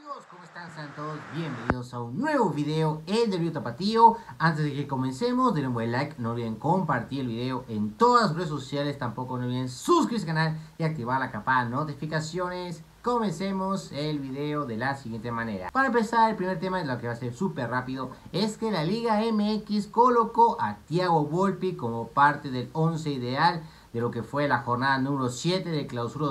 Amigos, ¿cómo están? Sean todos bienvenidos a un nuevo video en Del Video Tapatío. Antes de que comencemos, denle un buen like, no olviden compartir el video en todas las redes sociales, tampoco no olviden suscribirse al canal y activar la campana de notificaciones. Comencemos el video de la siguiente manera. Para empezar, el primer tema, lo que va a ser súper rápido, es que la Liga MX colocó a Thiago Volpi como parte del 11 ideal de lo que fue la jornada número 7 de Clausura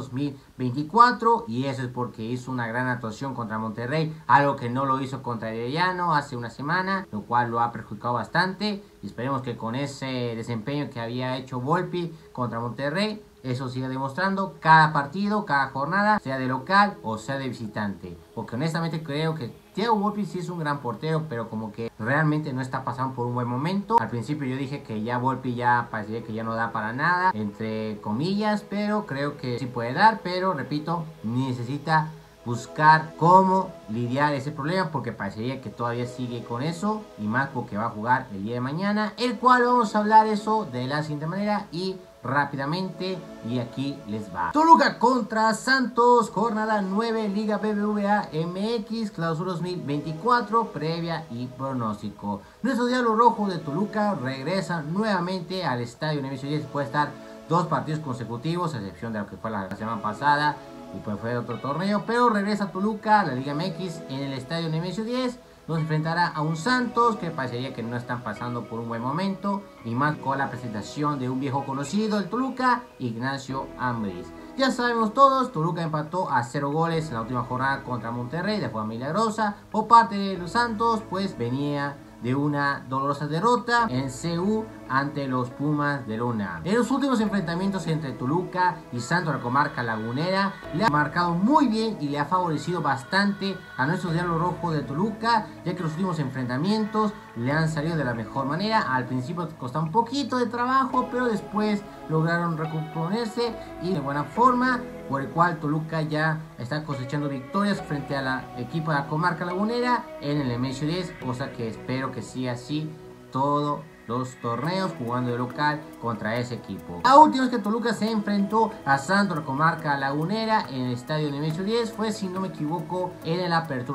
2024, y eso es porque hizo una gran actuación contra Monterrey, algo que no lo hizo contra Herediano hace una semana, lo cual lo ha perjudicado bastante, y esperemos que con ese desempeño que había hecho Volpi contra Monterrey, eso sigue demostrando cada partido, cada jornada, sea de local o sea de visitante, porque honestamente creo que Thiago Volpi sí es un gran portero, pero como que realmente no está pasando por un buen momento. Al principio yo dije que ya Volpi ya parecía que ya no da para nada, entre comillas, pero creo que sí puede dar, pero repito, necesita buscar cómo lidiar ese problema, porque parecería que todavía sigue con eso, y más porque va a jugar el día de mañana, el cual vamos a hablar eso de la siguiente manera y rápidamente, y aquí les va. Toluca contra Santos, jornada 9, Liga BBVA MX, Clausura 2024, previa y pronóstico. Nuestro Diablo Rojo de Toluca regresa nuevamente al estadio Nemesio 10 después de estar 2 partidos consecutivos, a excepción de lo que fue la semana pasada y pues fue otro torneo, pero regresa Toluca a la Liga MX en el estadio Nemesio 10. Nos enfrentará a un Santos que parecería que no están pasando por un buen momento, y más con la presentación de un viejo conocido, el Toluca, Ignacio Ambriz. Ya sabemos todos, Toluca empató a 0 goles en la última jornada contra Monterrey de forma milagrosa. Por parte de los Santos, pues venía de una dolorosa derrota en CU ante los Pumas de Luna. En los últimos enfrentamientos entre Toluca y Santos, la comarca lagunera, le ha marcado muy bien y le ha favorecido bastante a nuestros Diablos Rojos de Toluca, ya que los últimos enfrentamientos le han salido de la mejor manera. Al principio costó un poquito de trabajo, pero después lograron recomponerse y de buena forma, por el cual Toluca ya está cosechando victorias frente a la equipo de la comarca lagunera en el Nemesio 10, cosa que espero que siga así todos los torneos, jugando de local contra ese equipo. La última vez que Toluca se enfrentó a Santos, la comarca lagunera, en el estadio Nemesio 10 fue, si no me equivoco, en el Apertura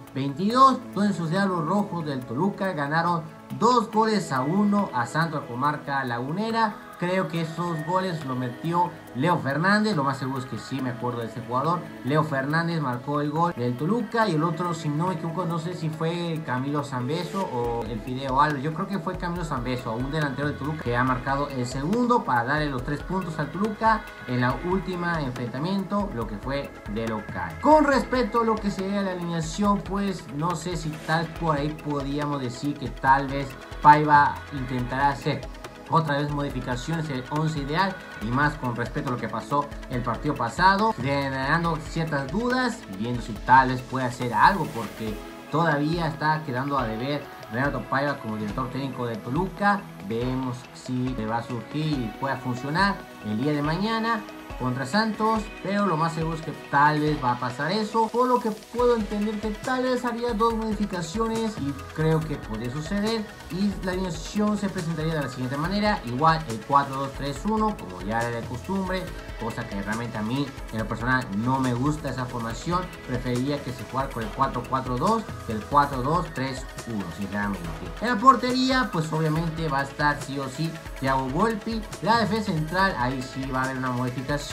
2022, donde sus Diablos Rojos del Toluca ganaron 2-1 a Santos, la comarca lagunera. Creo que esos goles lo metió Leo Fernández, lo más seguro es que sí me acuerdo de ese jugador. Leo Fernández marcó el gol del Toluca, y el otro, si no me equivoco, no sé si fue Camilo Zambeso o el Fideo Álvarez. Yo creo que fue Camilo Zambeso, un delantero de Toluca, que ha marcado el segundo para darle los 3 puntos al Toluca en la última enfrentamiento, lo que fue de local. Con respecto a lo que sería la alineación, pues no sé si tal por ahí podríamos decir que tal vez Paiva intentará hacer otra vez modificaciones el 11 ideal, y más con respecto a lo que pasó el partido pasado, generando ciertas dudas, viendo si tal vez puede hacer algo, porque todavía está quedando a deber Renato Paiva como director técnico de Toluca. Vemos si le va a surgir y pueda funcionar el día de mañana contra Santos, pero lo más seguro es que tal vez va a pasar eso, por lo que puedo entender que tal vez haría 2 modificaciones, y creo que puede suceder, y la alineación se presentaría de la siguiente manera: igual el 4-2-3-1 como ya era de costumbre, cosa que realmente a mí en lo personal no me gusta esa formación. Preferiría que se jugara con el 4-4-2 que el 4-2-3-1, sinceramente. En la portería, pues obviamente va a estar sí o sí Thiago Volpi. La defensa central, ahí sí va a haber una modificación.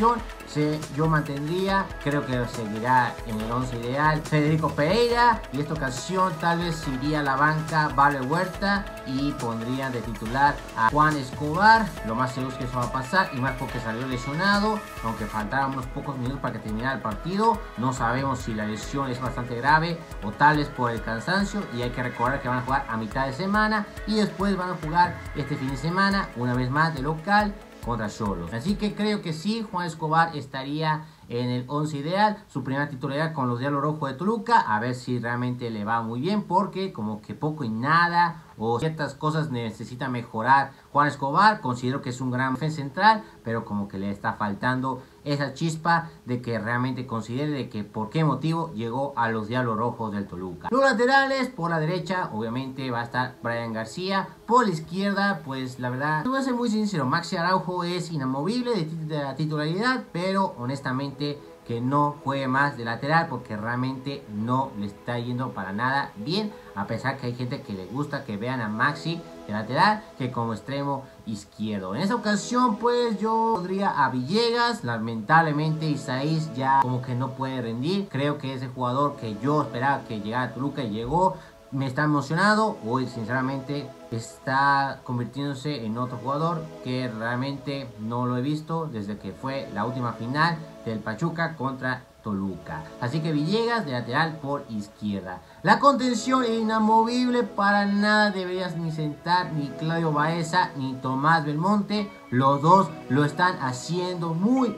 Yo mantendría, creo que seguirá en el 11 ideal, Federico Pereira, y esta ocasión tal vez iría a la banca Vale Huerta y pondrían de titular a Juan Escobar. Lo más seguro es que eso va a pasar, y más porque salió lesionado, aunque faltaran unos pocos minutos para que terminara el partido. No sabemos si la lesión es bastante grave o tal vez por el cansancio, y hay que recordar que van a jugar a mitad de semana y después van a jugar este fin de semana una vez más de local contra Xolos. Así que creo que sí, Juan Escobar estaría en el 11 ideal, su primera titularidad con los Diablos Rojos de Toluca, a ver si realmente le va muy bien, porque como que poco y nada o ciertas cosas necesita mejorar Juan Escobar. Considero que es un gran defensa central, pero como que le está faltando esa chispa de que realmente considere de que por qué motivo llegó a los Diablos Rojos del Toluca. Los laterales, por la derecha obviamente va a estar Brian García, por la izquierda pues la verdad, voy a ser muy sincero, Maxi Araujo es inamovible de la titularidad, pero honestamente que no juegue más de lateral porque realmente no le está yendo para nada bien, a pesar que hay gente que le gusta que vean a Maxi de lateral que como extremo izquierdo. En esta ocasión pues yo pondría a Villegas. Lamentablemente Isaías ya como que no puede rendir. Creo que ese jugador que yo esperaba que llegara a Toluca y llegó, me está emocionado. Hoy sinceramente está convirtiéndose en otro jugador que realmente no lo he visto desde que fue la última final del Pachuca contra Toluca. Así que Villegas de lateral por izquierda. La contención inamovible, para nada deberías ni sentar ni Claudio Baeza ni Tomás Belmonte. Los dos lo están haciendo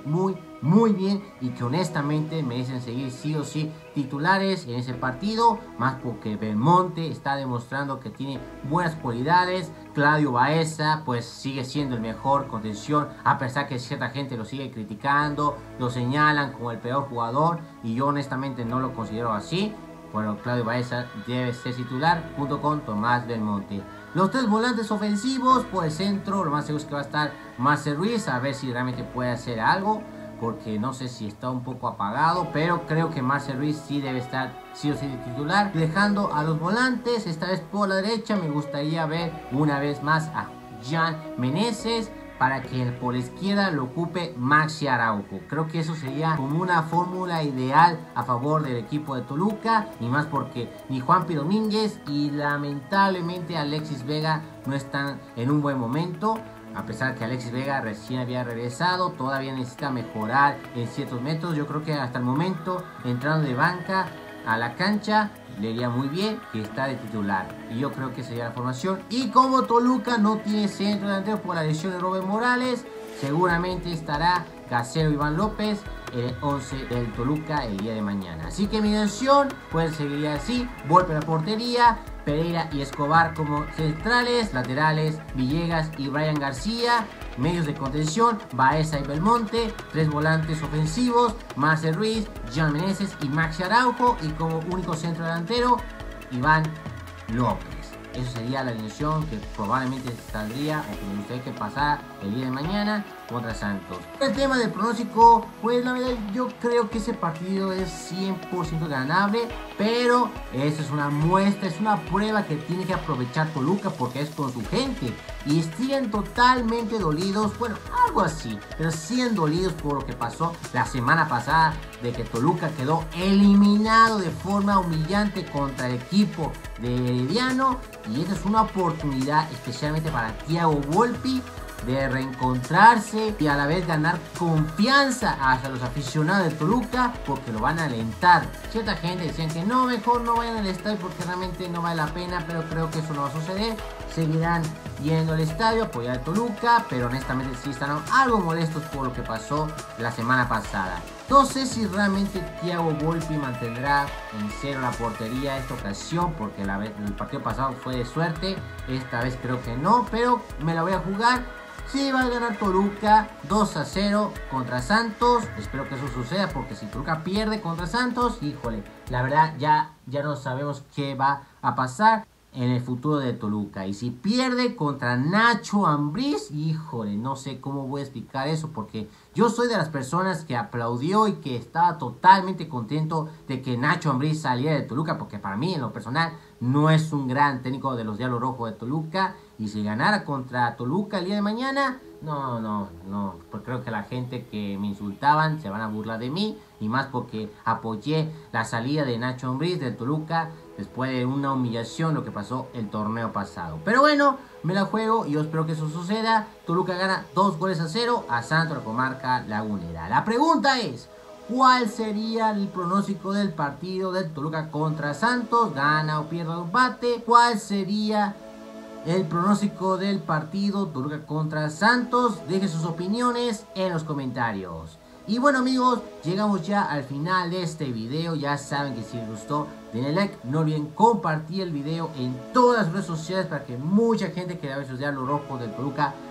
muy bien y que honestamente merecen seguir sí o sí titulares en ese partido, más porque Belmonte está demostrando que tiene buenas cualidades. Claudio Baeza pues sigue siendo el mejor contención, a pesar que cierta gente lo sigue criticando, lo señalan como el peor jugador y yo honestamente no lo considero así. Bueno, Claudio Baeza debe ser titular junto con Tomás Belmonte. Los tres volantes ofensivos por el centro, lo más seguro es que va a estar Marcel Ruiz, a ver si realmente puede hacer algo, porque no sé si está un poco apagado, pero creo que Marcel Ruiz sí debe estar sí o sí de titular. Dejando a los volantes, esta vez por la derecha, me gustaría ver una vez más a Jean Meneses, para que por la izquierda lo ocupe Maxi Araujo. Creo que eso sería como una fórmula ideal a favor del equipo de Toluca, y más porque ni Juanpi Domínguez y lamentablemente Alexis Vega no están en un buen momento. A pesar que Alexis Vega recién había regresado, todavía necesita mejorar en ciertos métodos. Yo creo que hasta el momento, entrando de banca a la cancha, le iría muy bien que está de titular. Y yo creo que sería la formación. Y como Toluca no tiene centro delantero por la lesión de Robert Morales, seguramente estará Gacero Iván López el 11 del Toluca el día de mañana. Así que mi decisión pues seguiría así: Volpe a la portería, Pereira y Escobar como centrales, laterales Villegas y Brian García, medios de contención Baeza y Belmonte, tres volantes ofensivos Marcel Ruiz, Jean Meneses y Maxi Araujo, y como único centro delantero Iván López. Eso sería la alineación que probablemente saldría o que me gustaría que pasara el día de mañana contra Santos. El tema del pronóstico, pues la verdad yo creo que ese partido es 100% ganable, pero eso es una muestra, es una prueba que tiene que aprovechar Toluca porque es con su gente y siguen totalmente dolidos, bueno, algo así, pero siguen dolidos por lo que pasó la semana pasada, de que Toluca quedó eliminado de forma humillante contra el equipo de Herediano, y esta es una oportunidad especialmente para Thiago Volpi de reencontrarse y a la vez ganar confianza hacia los aficionados de Toluca, porque lo van a alentar. Cierta gente decían que no, mejor no vayan al estadio porque realmente no vale la pena, pero creo que eso no va a suceder. Seguirán yendo al estadio a apoyar a Toluca, pero honestamente sí están algo molestos por lo que pasó la semana pasada. No sé si realmente Thiago Volpi mantendrá en cero la portería esta ocasión, porque el partido pasado fue de suerte. Esta vez creo que no, pero me la voy a jugar. Sí, va a ganar Toluca 2-0 contra Santos. Espero que eso suceda, porque si Toluca pierde contra Santos, híjole, la verdad ya no sabemos qué va a pasar en el futuro de Toluca. Y si pierde contra Nacho Ambriz, híjole, no sé cómo voy a explicar eso, porque yo soy de las personas que aplaudió y que estaba totalmente contento de que Nacho Ambriz saliera de Toluca, porque para mí en lo personal no es un gran técnico de los Diablos Rojos de Toluca, y si ganara contra Toluca el día de mañana, no, pues creo que la gente que me insultaban se van a burlar de mí, y más porque apoyé la salida de Nacho Ambriz de Toluca después de una humillación, lo que pasó el torneo pasado. Pero bueno, me la juego y yo espero que eso suceda. Toluca gana 2-0 a Santos, la comarca lagunera. La pregunta es: ¿cuál sería el pronóstico del partido del Toluca contra Santos? ¿Gana o pierde el empate? ¿Cuál sería el pronóstico del partido Toluca contra Santos? Dejen sus opiniones en los comentarios. Y bueno amigos, llegamos ya al final de este video. Ya saben que si les gustó, denle like, no olviden compartir el video en todas las redes sociales para que mucha gente que a veces ya los rojos del Toluca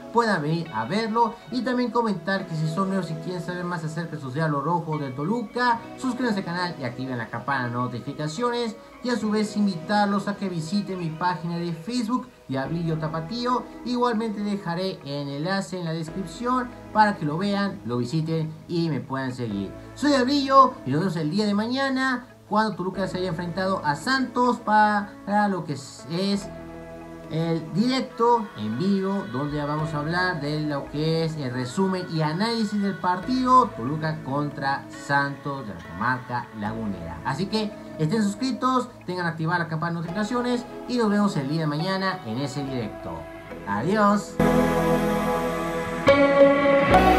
puedan venir a verlo. Y también comentar que si son nuevos y quieren saber más acerca de sus Diablos Rojos del Toluca, suscríbanse al canal y activen la campana de notificaciones. Y a su vez invitarlos a que visiten mi página de Facebook, Diablillo Tapatío. Igualmente dejaré el enlace en la descripción para que lo vean, lo visiten y me puedan seguir. Soy Diablillo y nos vemos el día de mañana cuando Toluca se haya enfrentado a Santos para lo que es el directo en vivo, donde vamos a hablar de lo que es el resumen y análisis del partido Toluca contra Santos de la comarca lagunera. Así que estén suscritos, tengan activada la campana de notificaciones y nos vemos el día de mañana en ese directo. Adiós.